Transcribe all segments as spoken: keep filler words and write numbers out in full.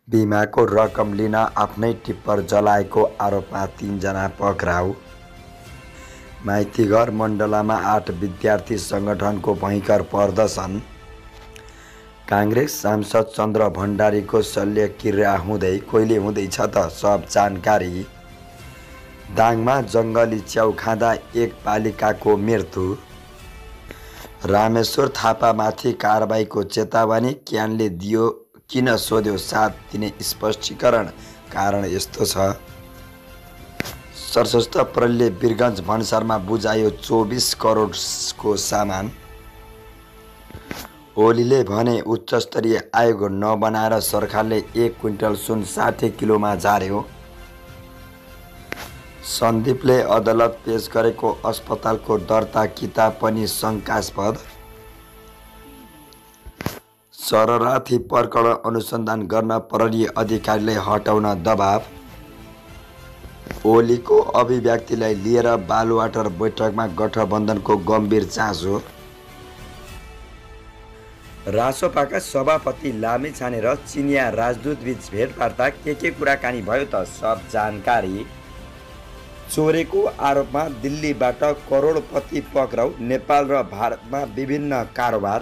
बिमाको रकम लिन आफ्नै टिप्पर जलाएको आरोपमा तीनजना पक्राउ। माइतीघर मण्डलामा आठ विद्यार्थी सङ्गठनको भयङ्कर प्रदर्शन। काङ्ग्रेस सांसद चन्द्र भण्डारीको शल्यक्रिया हुँदै कहिले हुँदैछ त सब जानकारी। दाङमा जङ्गली च्याउ खाँदा एक बालिकाको मृत्यु। रामेश्वर थापामाथि कारबाहीको चेतावनी क्यानले दियो किन सोध्यो साथ दिने स्पष्टीकरण। कारण यस्तो छ, सशस्त्र प्रहरीले वीरगञ्ज भन्सारमा बुझायो चौबिस करोडको सामान। ओलीले भने उच्चस्तरीय आयोग नबनाएर सरकारले एक क्विन्टल सुन साठी किलोमा झार्यो। सन्दीपले अदालत पेश गरेको अस्पतालको दर्ता किताब पनि शङ्कास्पद। शरणार्थी प्रकरण अनुसन्धान गर्न प्रहरी अधिकारीलाई हटाउन दबाव। ओलीको अभिव्यक्तिलाई लिएर बालुवाटार बैठकमा गठबन्धनको गम्भीर चासो। रासोपाका सभापति लामिछाने र चिनिया राजदूतबीच भेटवार्ता के के कुराकानी भयो त सब जानकारी। चोरेको आरोपमा दिल्लीबाट करोडपति पक्राउ। नेपाल र भारतमा विभिन्न कारोबार।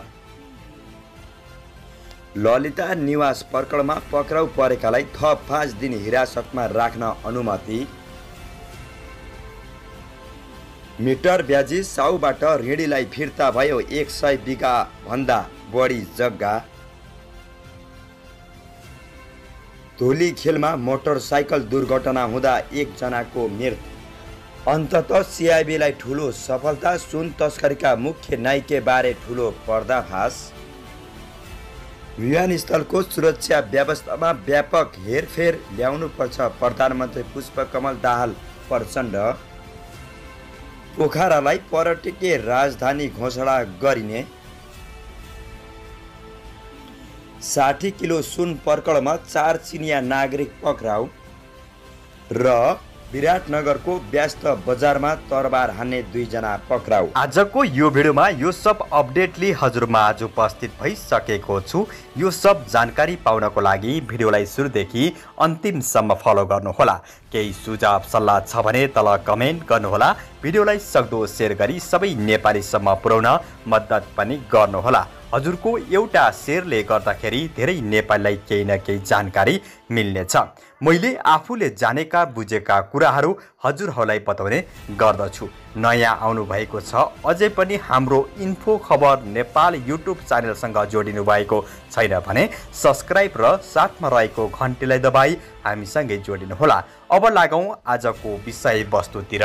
ललिता निवास प्रकरणमा पक्राउ परेकालाई थप पाँच दिन हिरासतमा राख्न अनुमति। मिटर ब्याजी साउबाट ऋणीलाई फिर्ता भयो एक सय बिघा भन्दा बढी जग्गा। धुली खेलमा मोटरसाइकल दुर्घटना हुँदा एकजनाको मृत्यु। अन्ततः सिआइबीलाई ठुलो सफलता। सुन तस्करीका मुख्य नायिके बारे ठुलो पर्दाफास। विमानस्थलको सुरक्षा व्यवस्थामा व्यापक हेरफेर ल्याउनुपर्छ प्रधानमन्त्री पुष्पकमल दाहाल प्रचण्ड। पोखरालाई पर्यटकीय राजधानी घोषणा गरिने। साठी किलो सुन प्रकरणमा चार चिनिया नागरिक पक्राउ। र विराटनगरको व्यस्त बजारमा तरबार हान्ने दुईजना पक्राउ। आजको यो भिडियोमा यो सब अपडेटले हजुरमा आज उपस्थित भइसकेको छु। यो सब जानकारी पाउनको लागि भिडियोलाई सुरुदेखि अन्तिमसम्म फलो गर्नुहोला। केही सुझाव सल्लाह छ भने तल कमेन्ट गर्नुहोला। भिडियोलाई सक्दो सेयर गरी सबै नेपालीसम्म पुर्याउन मद्दत पनि गर्नुहोला। हजुरको एउटा सेयरले गर्दाखेरि धेरै नेपालीलाई केही न केही जानकारी मिल्नेछ। मैले आफूले जानेका बुझेका कुराहरू हजुरहरूलाई बताउने गर्दछु। नयाँ आउनु भएको छ अझै पनि हाम्रो इन्फो खबर नेपाल युट्युब च्यानलसँग जोडिनु भएको छैन भने सब्सक्राइब र साथमा रहेको घन्टीलाई दबाई हामीसँगै जोडिनुहोला। अब लागौँ आजको विषयवस्तुतिर।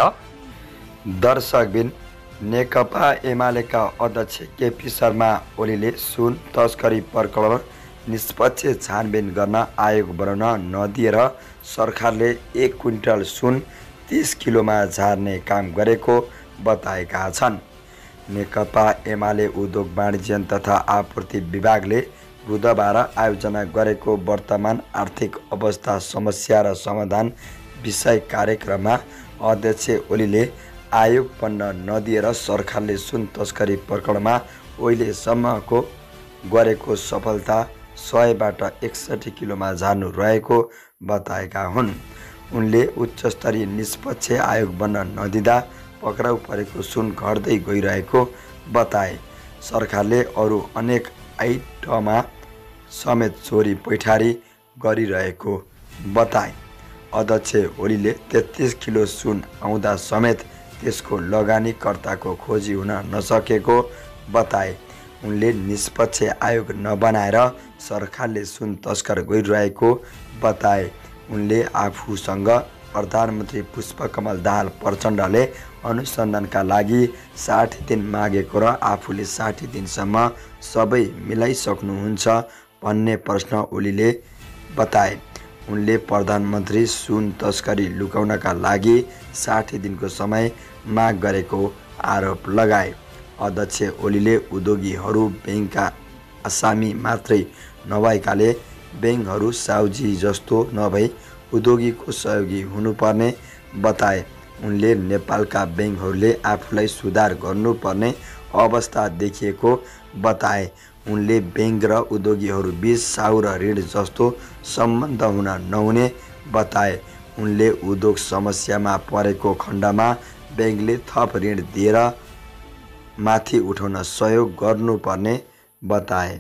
दर्शकबिन, नेकपा एमालेका अध्यक्ष केपी शर्मा ओलीले सुन तस्करी प्रकरण निष्पक्ष छानबिन गर्न आयोग बनाउन नदिएर सरकारले एक क्विन्टल सुन तीस किलोमा झार्ने काम गरेको बताएका छन्। नेकपा एमाले उद्योग वाणिज्य तथा आपूर्ति विभागले बुधबार आयोजना गरेको वर्तमान आर्थिक अवस्था समस्या र समाधान विषय कार्यक्रममा अध्यक्ष ओलीले आयोग बन्न नदिएर सरकारले सुन तस्करी प्रकरणमा अहिलेसम्मको गरेको सफलता सयबाट एकसठी किलोमा झार्नु रहेको बताएका हुन्। उनले उच्चस्तरीय निष्पक्ष आयोग बन्न नदिँदा पक्राउ परेको सुन घट्दै गइरहेको बताए। सरकारले अरू अनेक आइटममा समेत चोरी पैठारी गरिरहेको बताए। अध्यक्ष ओलीले तेत्तीस किलो सुन आउँदा समेत त्यसको लगानीकर्ताको खोजी हुन नसकेको बताए। उनले निष्पक्ष आयोग नबनाएर सरकारले सुन तस्कर गरिरहेको बताए। उनले आफूसँग प्रधानमन्त्री पुष्पकमल दाहाल प्रचण्डले अनुसन्धानका लागि साठी दिन मागेको र आफूले साठी दिनसम्म सबै मिलाइसक्नुहुन्छ भन्ने प्रश्न ओलीले बताए। उनले प्रधानमन्त्री सुन तस्करी लुकाउनका लागि साठी दिनको समय माग गरेको आरोप लगाए। अध्यक्ष ओलीले उद्योगीहरू ब्याङ्कका आसामी मात्रै नभएकाले ब्याङ्कहरू साउजी जस्तो नभई उद्योगीको सहयोगी हुनुपर्ने बताए। उनले नेपालका ब्याङ्कहरूले आफूलाई सुधार गर्नुपर्ने अवस्था देखिएको बताए। उनले ब्याङ्क र उद्योगीहरू बीच साउ र ऋण जस्तो सम्बन्ध हुन नहुने बताए। उनले उद्योग समस्यामा परेको खण्डमा ब्याङ्कले थप ऋण दिएर माथि उठाउन सहयोग गर्नुपर्ने बताए।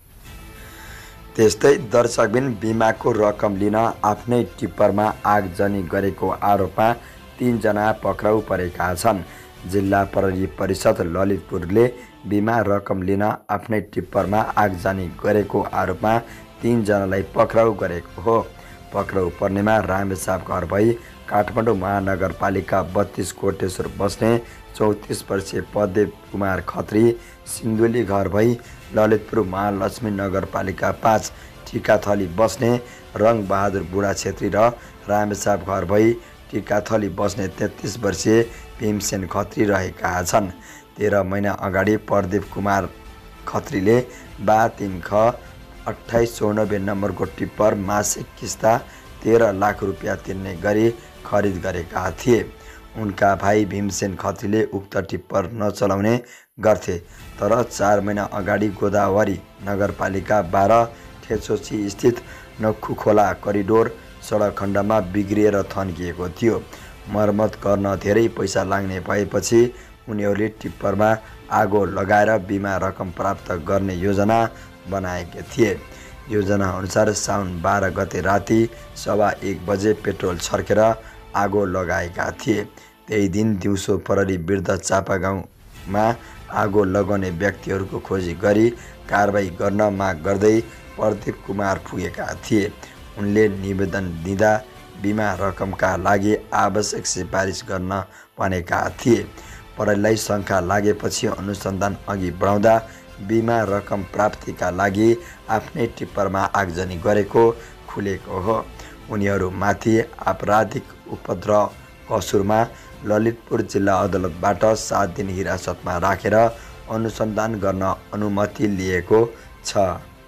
त्यस्तै दर्शकबिन बिमाको रकम लिन आफ्नै टिप्परमा आगजनी गरेको आरोपमा तीनजना पक्राउ परेका छन्। जिल्ला प्रहरी परिषद ललितपुरले बिमा रकम लिन आफ्नै टिप्परमा आगजनी गरेको आरोपमा तीनजनालाई पक्राउ गरेको हो। पक्राउ पर्नेमा रामेछाप घर भई काठमाडौँ महानगरपालिका बत्तीस कोटेश्वर बस्ने चौतिस वर्षीय पदेव कुमार खत्री, सिन्धुली घर भई ललितपुर महालक्ष्मी नगरपालिका पाँच टिकाथली बस्ने रङबहादुर बुढा छेत्री र रामेछाप घर भई टिकाथली बस्ने तेत्तिस वर्षीय भीमसेन खत्री रहेका छन्। तेह्र महिना अगाडि प्रदीप कुमार खत्रीले बा तिन ख अठाइस चौनब्बे नम्बरको टिप्पर मासिक किस्ता तेह्र लाख रुपियाँ तिर्ने गरी खरिद गरेका थिए। उनका भाइ भीमसेन खत्रीले उक्त टिप्पर नचलाउने गर्थे, तर चार महिना अगाडि गोदावरी नगरपालिका बाह्र ठेचोची स्थित नक्खुखोला करिडोर सडक खण्डमा बिग्रिएर थन्किएको थियो। मर्मत गर्न धेरै पैसा लाग्ने भएपछि उनीहरूले टिप्परमा आगो लगाएर बिमा रकम प्राप्त गर्ने योजना बनाएका थिए। योजना अनुसार साउन बाह्र गते राति सवा एक बजे पेट्रोल छर्केर आगो लगाएका थिए। त्यही दिन दिउँसो प्रहरी विरुद्ध चापा गाउँमा आगो लगाउने व्यक्तिहरूको खोजी गरी कारबाही गर्न माग गर्दै प्रदीप कुमार पुगेका थिए। उनले निवेदन दिँदा बिमा रकमका लागि आवश्यक सिफारिस गर्न भनेका थिए। प्रहरीलाई शङ्का लागेपछि अनुसन्धान अघि बढाउँदा बिमा रकम प्राप्तिका लागि आफ्नै टिप्परमा आगजनी गरेको खुलेको हो। उनीहरूमाथि आपराधिक उपद्रव कसुरमा ललितपुर जिल्ला अदालतबाट सात दिन हिरासतमा राखेर अनुसन्धान गर्न अनुमति लिएको छ।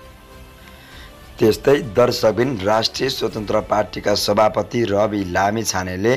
त्यस्तै दर्शकबिन राष्ट्रिय स्वतन्त्र पार्टीका सभापति रवि लामिछानेले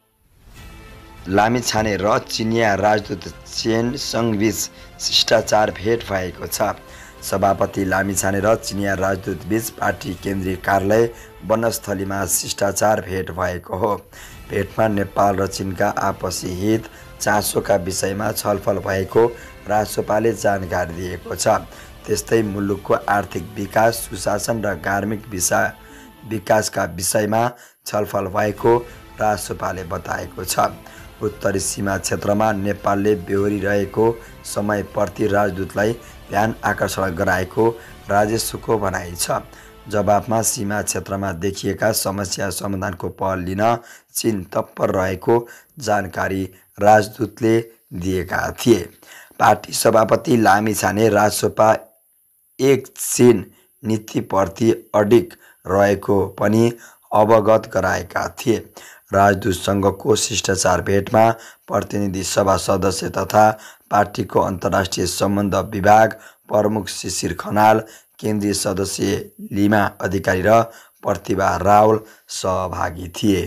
लामिछाने र चिनिया राजदूत चेन सङबीच शिष्टाचार भेट भएको छ। सभापति लामिछाने र चिनिया राजदूत बीच पार्टी केन्द्रीय कार्यालय वनस्थलीमा शिष्टाचार भेट भएको हो। भेटमा नेपाल र चीनका आपसी हित चासोका विषयमा छलफल भएको रासोपाले जानकारी दिएको छ। त्यस्तै मुलुकको आर्थिक विकास, सुशासन र धार्मिक विषय विकासका विषयमा छलफल भएको रासोपाले बताएको छ। उत्तरी सीमा क्षेत्रमा नेपालले बेहोरिरहेको समयप्रति राजदूतलाई ध्यान आकर्षण गराएको राजेशको भनाइ छ। जवाफमा सीमा क्षेत्रमा देखिएका समस्या समाधानको पहल लिन चीन तत्पर रहेको जानकारी राजदूतले दिएका थिए। पार्टी सभापति लामिछाने राजसपा एक चीन नीतिप्रति अडिग रहेको पनि अवगत गराएका थिए। राजदूतसँगको शिष्टाचार भेटमा प्रतिनिधि सभा सदस्य तथा पार्टीको अन्तर्राष्ट्रिय सम्बन्ध विभाग प्रमुख शिशिर खनाल, केन्द्रीय सदस्य लिमा अधिकारी र प्रतिभा रावल सहभागी थिए।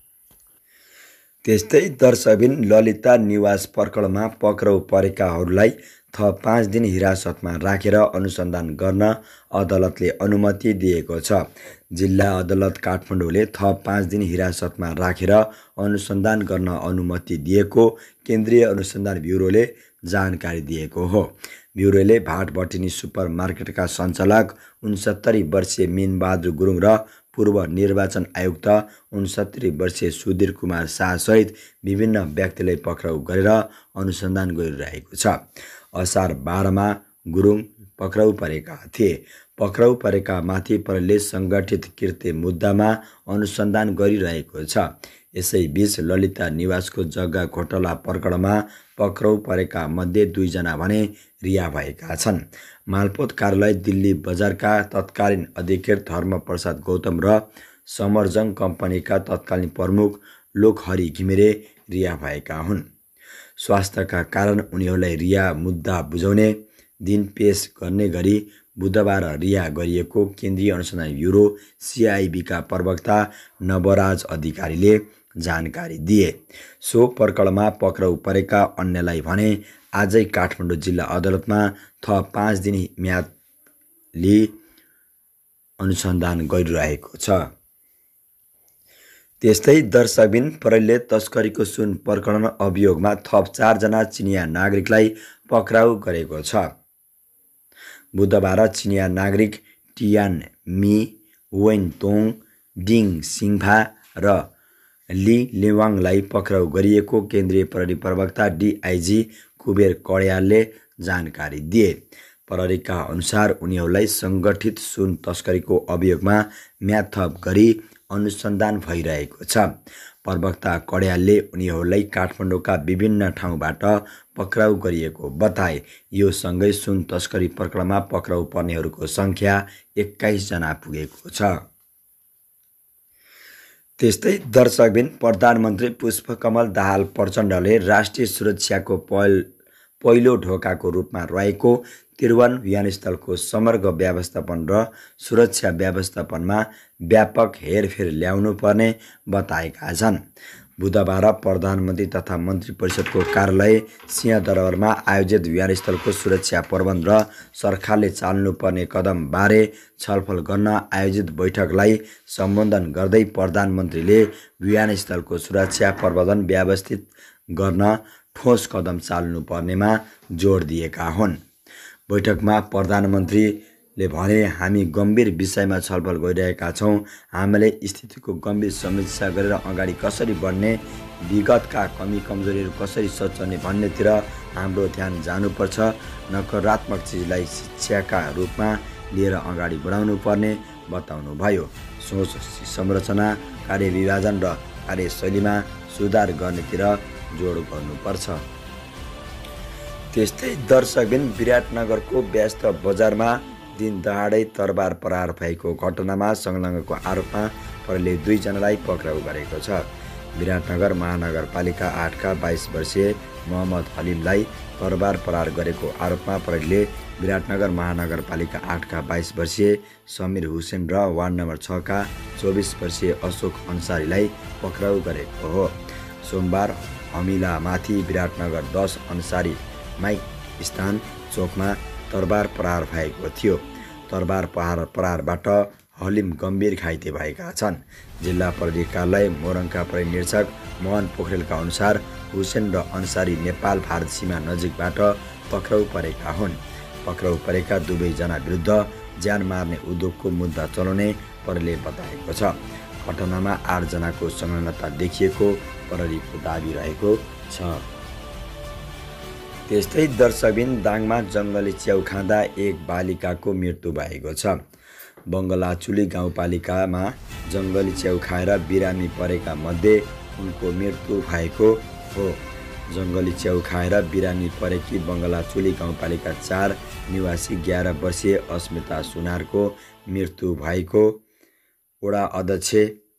त्यस्तै दर्शकबिन ललिता निवास पर्कलमा पक्राउ परेकाहरूलाई थप पाँच दिन हिरासतमा राखेर अनुसन्धान गर्न अदालतले अनुमति दिएको छ। जिल्ला अदालत काठमाडौँले थप पाँच दिन हिरासतमा राखेर अनुसन्धान गर्न अनुमति दिएको केन्द्रीय अनुसन्धान ब्युरोले जानकारी दिएको हो। ब्युरोले भाटभटिनी सुपर मार्केटका सञ्चालक उनसत्तरी वर्षीय मिनबहादुर गुरुङ र पूर्व निर्वाचन आयुक्त उनसत्तरी वर्षीय सुधीर कुमार शाहसहित विभिन्न व्यक्तिलाई पक्राउ गरेर अनुसन्धान गरिरहेको छ। असार बाह्रमा गुरुङ पक्राउ परेका थिए। पक्राउ परेका माथि प्रहरीले सङ्गठित कृत्य मुद्दामा अनुसन्धान गरिरहेको छ। यसैबीच ललिता निवासको जग्गा घोटाला प्रकरणमा पक्राउ परेका मध्ये दुईजना भने रिहा भएका छन्। मालपोत कार्यालय दिल्ली बजारका तत्कालीन अधिकृत धर्मप्रसाद गौतम र समरजङ कम्पनीका तत्कालीन प्रमुख लोकहरि घिमिरे रिहा भएका हुन्। स्वास्थ्यका कारण उनीहरूलाई रिहा मुद्दा बुझाउने दिन पेश गर्ने गरी बुधबार रिहा गरिएको केन्द्रीय अनुसन्धान ब्युरो सिआइबीका प्रवक्ता नवराज अधिकारीले जानकारी दिए। सो प्रकरणमा पक्राउ परेका अन्यलाई भने आजै काठमाडौँ जिल्ला अदालतमा थप पाँच दिन म्याद लिई अनुसन्धान गरिरहेको छ। त्यस्तै दर्शकबिन प्रहरीले तस्करीको सुन प्रकरण अभियोगमा थप चारजना चिनिया नागरिकलाई पक्राउ गरेको छ। बुधबार चिनिया नागरिक Tian Mi, Wen Tong, Ding Xingfa र ली लिवाङलाई पक्राउ गरिएको केन्द्रीय प्रहरी प्रवक्ता डिआइजी कुबेर कड्यालले जानकारी दिए। प्रहरीका अनुसार उनीहरूलाई सङ्गठित सुन तस्करीको अभियोगमा म्याद थप गरी अनुसन्धान भइरहेको छ। प्रवक्ता कड्यालले उनीहरूलाई काठमाडौँका विभिन्न ठाउँबाट पक्राउ गरिएको बताए। यो सँगै सुन तस्करी प्रकरणमा पक्राउ पर्नेहरूको सङ्ख्या एक्काइस जना पुगेको छ। त्यस्तै दर्शकबिन प्रधानमन्त्री पुष्पकमल दाहाल प्रचण्डले राष्ट्रिय सुरक्षाको पहिल पहिलो ढोकाको रूपमा रहेको त्रिभुवन विमानस्थलको समग्र व्यवस्थापन र सुरक्षा व्यवस्थापनमा व्यापक हेरफेर ल्याउनु पर्ने बताएका छन्। बुधबार प्रधानमन्त्री तथा मन्त्री परिषदको कार्यालय सिंहदरबारमा आयोजित विमानस्थलको सुरक्षा प्रबन्ध र सरकारले चाल्नुपर्ने कदमबारे छलफल गर्न आयोजित बैठकलाई सम्बोधन गर्दै प्रधानमन्त्रीले विमानस्थलको सुरक्षा प्रबन्धन व्यवस्थित गर्न ठोस कदम चाल्नुपर्नेमा जोड दिएका हुन्। बैठकमा प्रधानमन्त्रीले भने, हामी गम्भीर विषयमा छलफल गरिरहेका छौँ। हामीले स्थितिको गम्भीर समीक्षा गरेर अगाडि कसरी बढ्ने, विगतका कमी कमजोरीहरू कसरी सच्याउने भन्नेतिर हाम्रो ध्यान जानुपर्छ। नकारात्मक चिजलाई शिक्षाका रूपमा लिएर अगाडि बढाउनु पर्ने बताउनुभयो। सोच संरचना, कार्यविभाजन र कार्यशैलीमा सुधार गर्नेतिर जोड गर्नुपर्छ। त्यस्तै दर्शकबिन विराटनगरको व्यस्त बजारमा दिन दहाडै तरबार प्रहार भएको घटनामा संलग्नको आरोपमा प्रहरीले दुईजनालाई पक्राउ गरेको छ। विराटनगर महानगरपालिका आठका बाइस वर्षीय मोहम्मद हलिमलाई तरबार प्रहार गरेको आरोपमा प्रहरीले विराटनगर महानगरपालिका आठका बाइस वर्षीय समीर हुसेन र वार्ड नम्बर छका चौबिस वर्षीय अशोक अन्सारीलाई पक्राउ गरेको हो। सोमबार हमिलामाथि विराटनगर दस अन्सारी माइक स्थान चोकमा तरबार प्रहार भएको थियो। तरबार प्रहार प्रहारबाट हलिम गम्भीर घाइते भएका छन्। जिल्ला प्रहरी कार्यालय मोरङका प्रहरी निरीक्षक मोहन पोखरेलका अनुसार हुसेन र अन्सारी नेपाल भारत सीमा नजिकबाट पक्राउ परेका हुन्। पक्राउ परेका दुवैजना विरुद्ध ज्यान मार्ने उद्योगको मुद्दा चलाउने प्रहरीले बताएको छ। घटनामा आठजनाको संलग्नता देखिएको प्रहरीको दाबी रहेको छ। त्यस्तै दर्शकबिन दाङमा जङ्गली च्याउ खाँदा एक बालिकाको मृत्यु भएको छ। बङ्गलाचुली गाउँपालिकामा जङ्गली च्याउ खाएर बिरामी परेका मध्ये उनको मृत्यु भएको हो। जङ्गली च्याउ खाएर बिरामी परेकी बङ्गलाचुली गाउँपालिका चार निवासी एघार वर्षीय अस्मिता सुनारको मृत्यु भएको वडा अध्यक्ष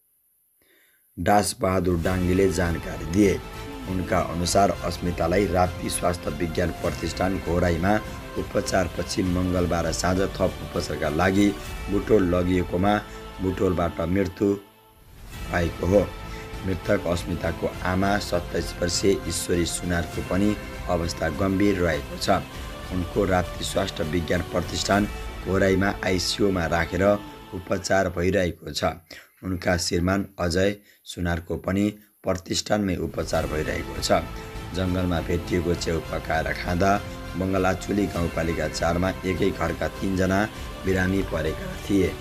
दासबहादुर डाङ्गीले जानकारी दिए। उनका अनुसार अस्मितालाई राप्ती स्वास्थ्य विज्ञान प्रतिष्ठान घोराईमा उपचारपछि मङ्गलबार साँझ थप उपचारका लागि बुटोल लगिएकोमा बुटोलबाट मृत्यु भएको हो। मृतक अस्मिताको आमा सत्ताइस वर्षीय ईश्वरी सुनारको पनि अवस्था गम्भीर रहेको छ। उनको राप्ती स्वास्थ्य विज्ञान प्रतिष्ठान घोराईमा आइसियुमा राखेर उपचार भइरहेको छ। उनका श्रीमान अजय सुनारको पनि प्रतिष्ठानमै उपचार भइरहेको छ। जङ्गलमा भेटिएको च्याउ पकाएर खाँदा बङ्गलाचुली गाउँपालिका चारमा एकै घरका तीनजना बिरामी परेका थिए।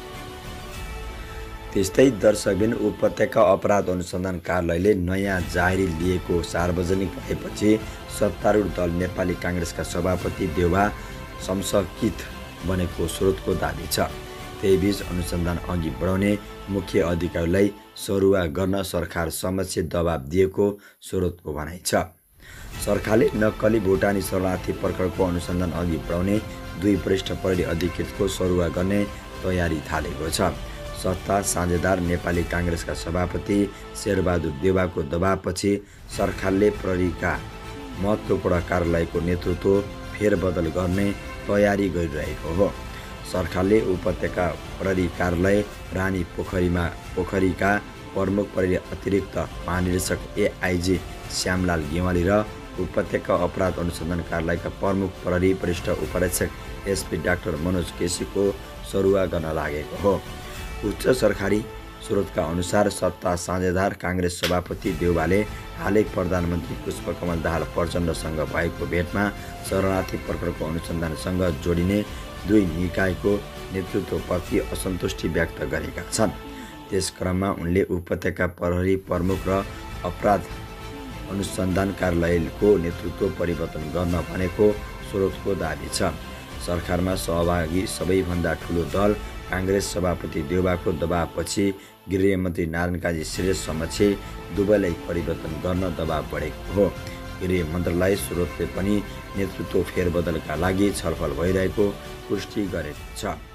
त्यस्तै दर्शकबिन उपत्यका अपराध अनुसन्धान कार्यालयले नयाँ जाहेरी लिएको सार्वजनिक भएपछि सत्तारूढ दल नेपाली काङ्ग्रेसका सभापति देउबा शमशकित बनेको स्रोतको दाबी छ। त्यहीबीच अनुसन्धान अघि बढाउने मुख्य अधिकारीलाई सरुवा गर्न सरकार समक्ष दबाब दिएको स्रोतको भनाइ छ। सरकारले नक्कली भुटानी शरणार्थी प्रकरणको अनुसन्धान अघि बढाउने दुई वरिष्ठ प्रहरी अधिकृतको सरुवा गर्ने तयारी थालेको छ। सत्ता साझेदार नेपाली काङ्ग्रेसका सभापति शेरबहादुर देउवाको दबावपछि सरकारले प्रहरीका महत्त्वपूर्ण कार्यालयको नेतृत्व फेरबदल गर्ने तयारी गरिरहेको हो। सरकारले उपत्यका प्रहरी कार्यालय रानी पोखरीमा पोखरीका प्रमुख प्रहरी अतिरिक्त महानिरीक्षक एआइजी श्यामलाल गेवाली र उपत्यका अपराध अनुसन्धान कार्यालयका प्रमुख प्रहरी वरिष्ठ उपरीक्षक एसपी डाक्टर मनोज केसीको सरुवा गर्न लागेको हो। उच्च सरकारी स्रोतका अनुसार सत्ता साझेदार काङ्ग्रेस सभापति देउवाले हालै प्रधानमन्त्री पुष्पकमल दाहाल प्रचण्डसँग भएको भेटमा शरणार्थी प्रकरणको अनुसन्धानसँग जोडिने दुई निकायको नेतृत्वप्रति असन्तुष्टि व्यक्त गरेका छन्। त्यस क्रममा उनले उपत्यका प्रहरी प्रमुख र अपराध अनुसन्धान कार्यालयको नेतृत्व परिवर्तन गर्न भनेको स्रोतको दाबी छ। सरकारमा सहभागी सबैभन्दा ठुलो दल काङ्ग्रेस सभापति देउवाको दबावपछि गृहमन्त्री नारायण काजी श्रेष्ठ समक्ष दुवैलाई परिवर्तन गर्न दबाव बढेको हो। गृह मन्त्रालय स्रोतले पनि नेतृत्व फेरबदलका लागि छलफल भइरहेको पुष्टि गरेको छ।